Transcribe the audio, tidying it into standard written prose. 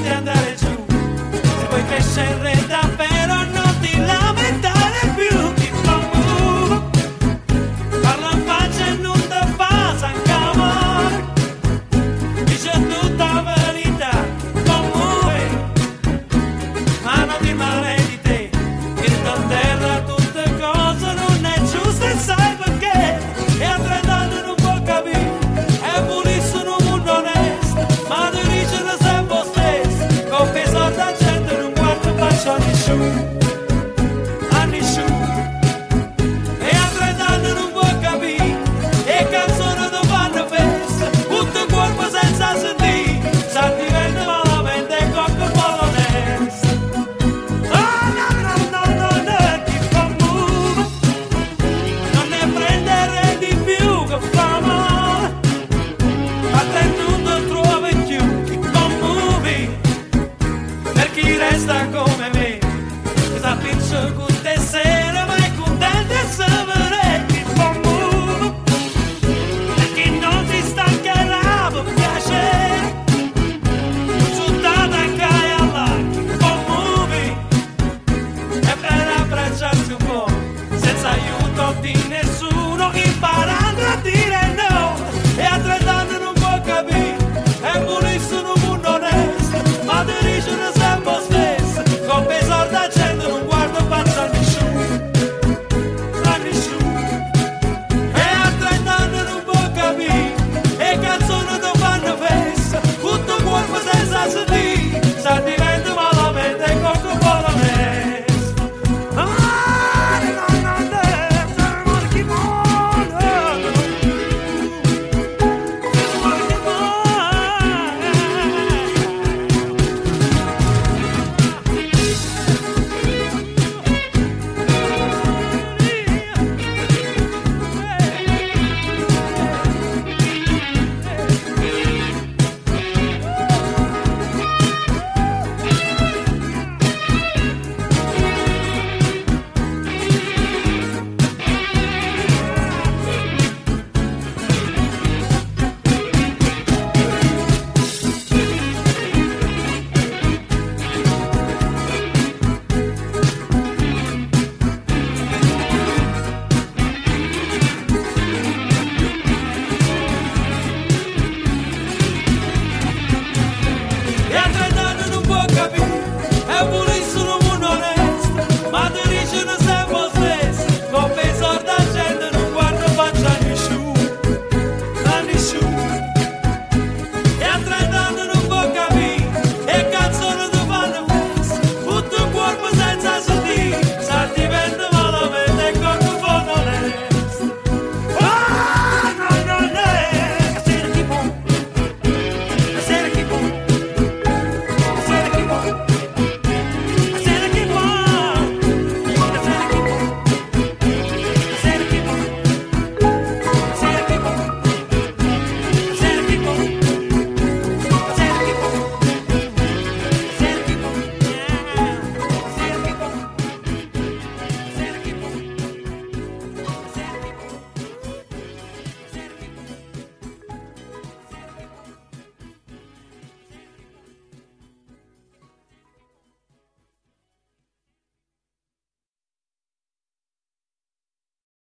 di andare giù. Se vuoi crescere davvero non ti lamentare più. Keep on moving. Parla in faccia e non te fa s'ancamare. Dice tutta verità. Come muovi, ma non ti male di te. In terra tutte cose non è giusto e sai perché. E a 30 anni non può capire. È pulissimo un mondo onesto. Ma tu dici da sempre stesso. Con che soldi la gente non guarda faccia a nessuno. A nessuno. E a 30 anni non può capire. E canzoni non fanno festa. Tutto il corpo senza sentire. Sa diventa malamente cocco polonese. Oh no no no no no. Keep on moving. Non ne prendere di più che fa male. A te non trovi più. Keep on moving. Per chi resta con